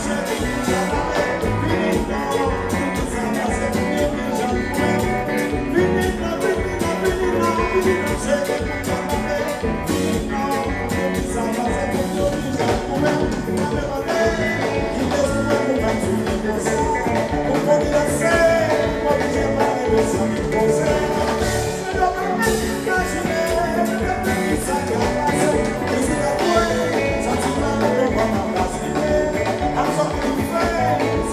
I'm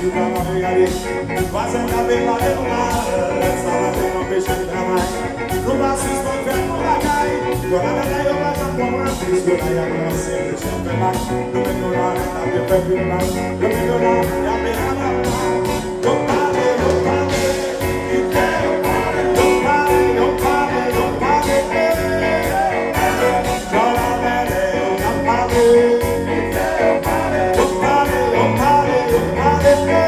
Fazendo a verdade no mar, salvando um peixe de trabalho. No braço estou vendo o lagai, corada da eu mais a porra, escuta e agora sempre sempre lá. No meio da hora, tá bem perto lá. No meio da hora, é a beirada lá. Eu parei, e quero parar. Eu parei, eu parei, eu parei. Chora, velho, eu já parei. Eu parei, eu parei, eu parei, eu parei.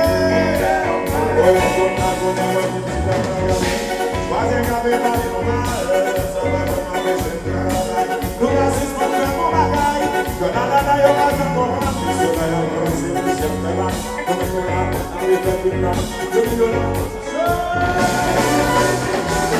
Fazem a verdade no mar, salvando uma vez sempre lá. No braço escondendo o lagai, jornada da yoga já corra, isso vai agora sempre sempre lá. No meio lá, a vida é final, no meio lá,